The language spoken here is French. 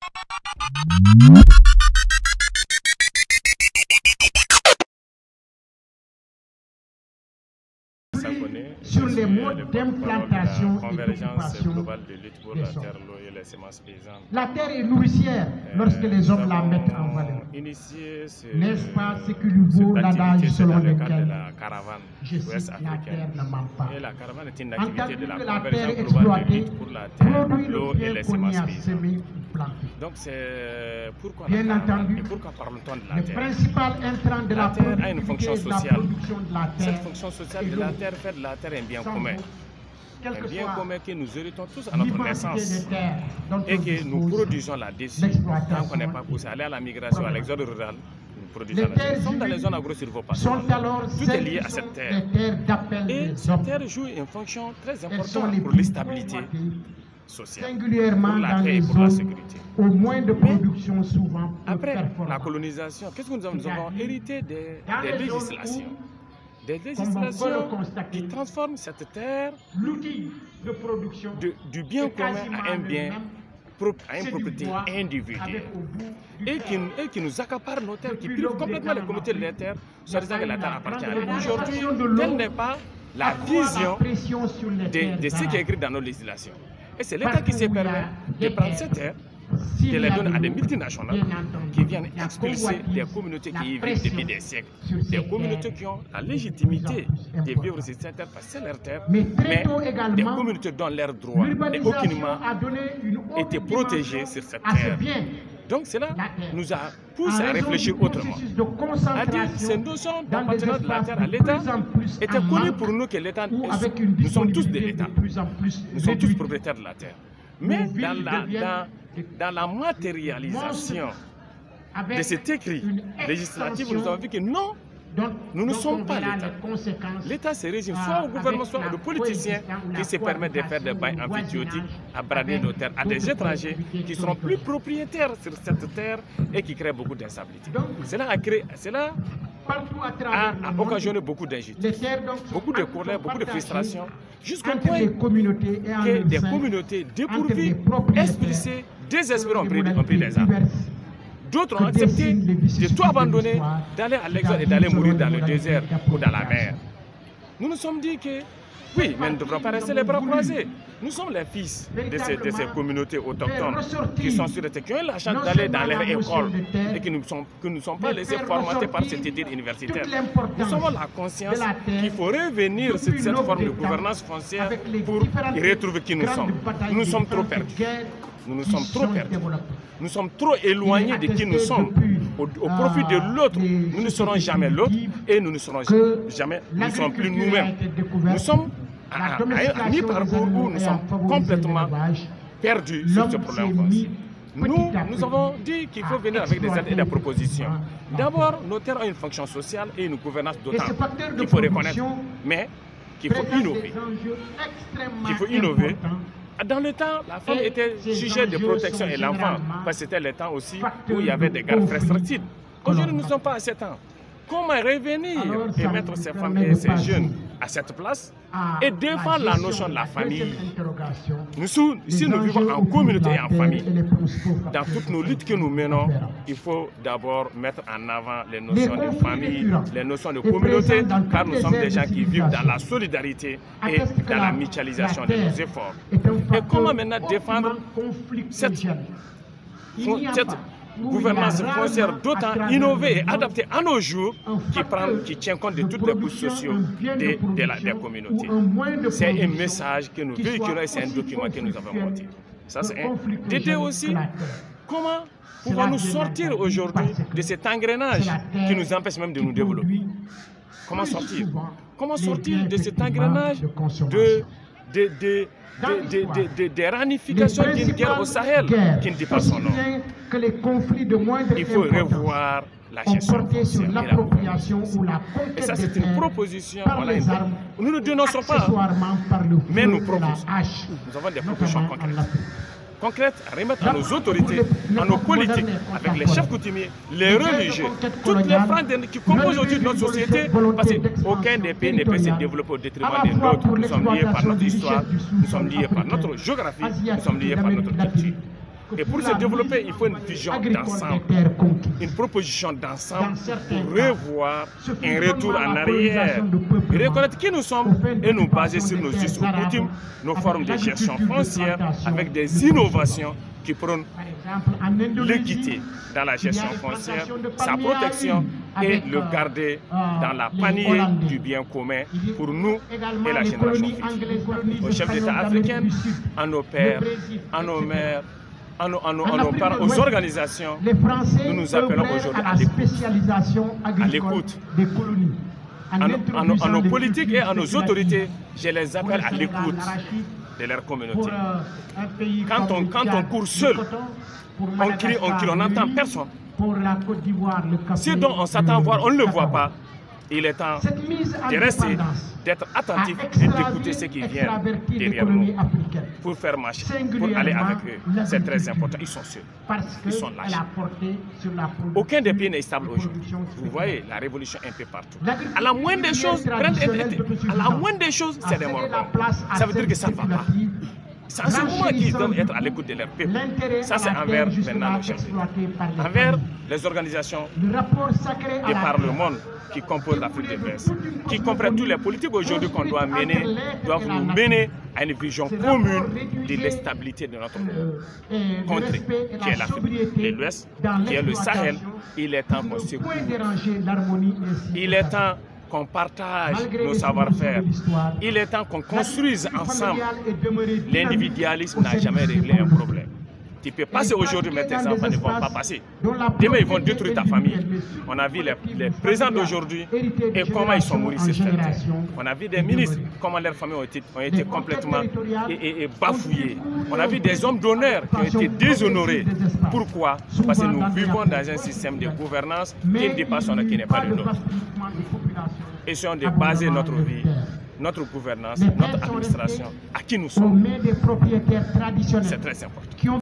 Sur les modes d'implantation et convergence d'occupation globale de lutte pour des la sols. terre, l'eau et les semences paysannes. La terre est nourricière lorsque les hommes la mettent en valeur. Initié N'est-ce pas ce que lui vaut l'adage selon dans le cadre de lequel, la caravane je cite, ouest la terre africaine. ne ment pas. Et la caravane est une Entendu activité de la que la terre convergence globale de exploitée lutte pour la terre, produit l'eau le et bien les qu'on y semences a paysannes. semé ou planté. Donc c'est pourquoi Bien la caravane entendu, et pourquoi parle-t-on de la le terre? principal intrant de La la terre a une productivité fonction et de la sociale. production de la terre Cette fonction sociale est de la l'eau. terre fait de la terre un bien Sans commun. vous, quel Un que bien soit commun que nous héritons tous à notre l'immensité naissance des terres dont et on que nous dispose, produisons là-dessus. l'exploitation Tant qu'on n'est pas poussé à aller à la migration, à l'exode rural, nous produisons Les terres nous sommes dans les humides zones agro-silvopastorales. sont alors Tout est celles lié qui à sont cette terre. des terres d'appel Et des cette hommes. terre joue une fonction très Elles sont importante les pour plus l'instabilité convoitées, sociale, singulièrement pour la dans paix et les pour la zones sécurité. au moins de production souvent peu Après la performantes. colonisation, qu'est-ce que nous avons? Nous avons hérité des Dans les zones législations. Des on peut le législations constater, qui transforment cette terre l'outil de production du bien est commun quasiment à un bien le même. propre, à une C'est du propriété bois individuelle. avec au bout du Et terre. qui nous accapare nos terres, qui Depuis prive l'aube complètement des les communautés de la terre, soit disant que la terre appartient à nous. grande Aujourd'hui, exploitation de l'eau telle n'est pas la accroît la vision pression sur les terres de ce qui est arables. écrit dans nos législations. Et c'est l'État Partout qui se où il y a permet des de prendre terres, ces terres, s'il de y les a donner de à des l'eau, multinationales bien entendu, qui viennent la expulser convoitise, des communautés la qui y vivent pression depuis des siècles. sur ces Des communautés terres qui ont la est de légitimité plus en plus de vivre importante. sur ces terres parce que c'est leur terre, Mais très mais tôt des également, communautés dont leurs droits n'ont l'urbanisation aucunement a donné une autre été protégés dimension sur cette à ce terre. bien. Donc cela La terre. nous a En poussé à raison réfléchir du autrement. processus de À dire concentration ces notions dans des d'appartenance de la espaces terre à de l'État plus en plus étaient en connues manque, pour nous que l'État, ou avec une nous sommes tous de disponibilité l'État. de plus en plus Nous sommes tous réduite. propriétaires de la terre. Mais villes deviennent dans la matérialisation avec de cet écrit une législatif, extension nous avons vu que non, dont- nous ne dont sommes on pas verra l'État. les conséquences, l'État se résume soit au gouvernement, soit avec aux politiciens la coexistence ou qui la se permettent de faire des bails cohabitation ou amphithéotiques, voisinage à brader avec nos terres à des d'autres étrangers collectivités qui seront plus territoriales. propriétaires sur cette terre et qui créent beaucoup d'instabilité. Donc, Cela partout à a travers le monde, occasionné beaucoup d'injustice, les terres donc sont beaucoup de colère, beaucoup de partagées frustration, jusqu'au entre point les communautés et en que leur des sein, communautés entre les dépourvues, propriétaires, expulsées, désespérées ont selon des pris les modalités armes. diverses. D'autres que ont accepté dessinent les de vicissitudes tout abandonner, de l'histoire, d'aller à l'exode et c'est-à-dire d'aller mourir selon dans les le modalités désert ou dans la mer. d'appropriation. Nous nous sommes dit que oui, mais nous ne devrons pas rester les bras croisés. Nous sommes les fils de ces communautés autochtones qui sont sur les terres, qui ont la chance d'aller dans leur école et qui ne sont pas laissés formater par cette idée universitaire. Nous avons la conscience qu'il faut revenir sur cette forme de gouvernance foncière pour y retrouver qui nous sommes. Nous sommes trop perdus. Nous nous sommes trop perdus. Nous sommes trop éloignés de qui nous sommes. Au profit de l'autre, nous ne serons jamais l'autre et nous ne serons jamais, nous ne sommes plus nous-mêmes. Nous sommes à un mi-parcours où nous sommes complètement perdus sur ce problème foncier. Nous avons dit qu'il faut venir avec des aides et des propositions. D'abord, nos terres ont une fonction sociale et une gouvernance d'autant qu'il faut reconnaître, mais qu'il faut innover. Qu'il faut innover. Dans le temps, la femme était sujet de protection et l'enfant, parce que c'était le temps aussi où il y avait des gardes restrictives. Aujourd'hui, nous ne sommes pas à ce temps. Comment revenir et mettre ces femmes et ces jeunes à cette place et défendre la notion de la famille? Si nous vivons en communauté et en famille, dans toutes nos luttes que nous menons, il faut d'abord mettre en avant les notions de famille, les notions de communauté, car nous sommes des gens qui vivent dans la solidarité et dans la mutualisation de nos efforts. Et comment maintenant défendre cette gouvernance foncière d'autant innovée et adaptée à nos jours qui tient compte de toutes les couches sociales des communautés. C'est un message que nous véhiculons et c'est un document que nous avons monté. Ça, c'est un. D'aider aussi comment pouvons-nous sortir aujourd'hui de cet engrenage qui nous empêche même de nous développer. Comment sortir? Comment sortir de cet engrenage des ramifications d'une guerre au Sahel qui ne dit pas son nom? Il faut revoir la gestion foncière et la gouvernance. Et ça, c'est une proposition. Voilà, nous ne dénonçons pas, mais nous proposons. Nous avons des propositions concrètes à remettre à nos autorités, à nos politiques, avec les chefs coutumiers, les religieux, toutes les franges qui composent aujourd'hui notre société, parce qu'aucun des pays ne peut se développer au détriment de l'autre. Nous sommes liés par notre histoire, nous sommes liés par notre géographie, nous sommes liés par notre culture. Et pour se développer, il faut une vision d'ensemble, une proposition d'ensemble pour revoir un retour en arrière, et reconnaître qui nous sommes et nous baser sur nos us et coutumes, nos formes de gestion foncière avec des innovations qui prônent l'équité dans la gestion foncière, sa protection et le garder dans la panier du bien commun pour nous et la génération future. Aux chefs d'État africains, à nos pères, à nos mères, à aux organisations, nous nous appelons aujourd'hui à l'écoute. À nos politiques et à nos autorités, je les appelle à l'écoute de leur communauté. Quand on court seul, on crie, on n'entend personne. Ce dont on s'attend à voir, on ne le voit pas. Il est temps de rester, d'être attentif et d'écouter ce qui vient derrière nous pour faire marcher, pour aller avec eux. C'est très important. Ils sont sûrs. Ils sont lâches. Aucun des pays n'est stable aujourd'hui. Vous voyez la révolution un peu partout. À la moindre des choses, c'est des morts. Ça veut dire que ça ne va pas. C'est en ce moment qu'ils doivent être à l'écoute de leur peuple. Ça, c'est envers maintenant nos chefs. Envers les organisations et par le monde qui composent l'Afrique de l'Ouest, qui comprennent tous les politiques aujourd'hui qu'on doit mener, doivent nous mener à une vision commune de l'instabilité de notre contrée, qui est l'Afrique de l'Ouest, qui est le Sahel. Il est temps qu'on se couvre. Il est temps qu'on partage nos savoir-faire. Il est temps qu'on construise ensemble. L'individualisme n'a jamais réglé un problème. Tu peux passer aujourd'hui, mais tes enfants ne vont pas passer. Demain, ils vont détruire ta famille. On a vu les présidents d'aujourd'hui et comment ils sont morts sur cette terre. On a vu des ministres, comment leurs familles ont été complètement bafouillées. On a vu des hommes d'honneur qui ont été déshonorés. Pourquoi? Parce que nous vivons dans un système de gouvernance qui ne dépasse qui n'est pas le nôtre. Essayons de baser notre vie, notre gouvernance, notre administration, à qui nous sommes. C'est très important.